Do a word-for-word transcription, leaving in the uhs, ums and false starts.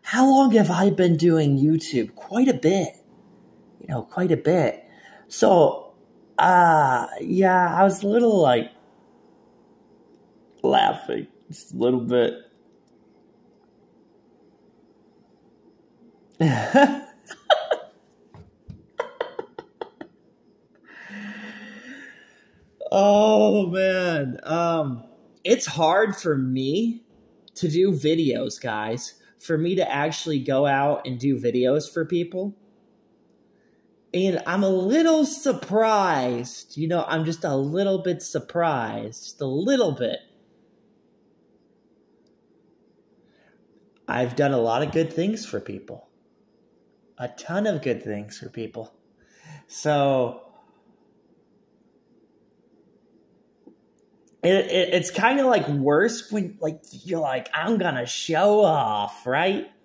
how long have I been doing YouTube? Quite a bit. You know, quite a bit. So, uh, yeah, I was a little, like, laughing. Just a little bit. Oh, man. Um, it's hard for me to do videos, guys. For me to actually go out and do videos for people. And I'm a little surprised. You know, I'm just a little bit surprised. Just a little bit. I've done a lot of good things for people. A ton of good things for people. So it, it, it's kind of like worse when like you're like, I'm gonna show off, right?